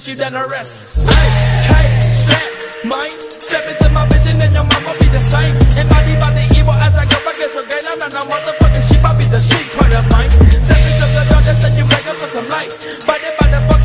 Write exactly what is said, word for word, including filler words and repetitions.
put you down to rest. Hey, hey, snap, mine. Step into my vision and your mama be the same. Embodied by the evil as I go back, so great. I'm not no motherfucking sheep, I be the sheep part of mine. Step into the door that said you wake up for some light. Bite it by the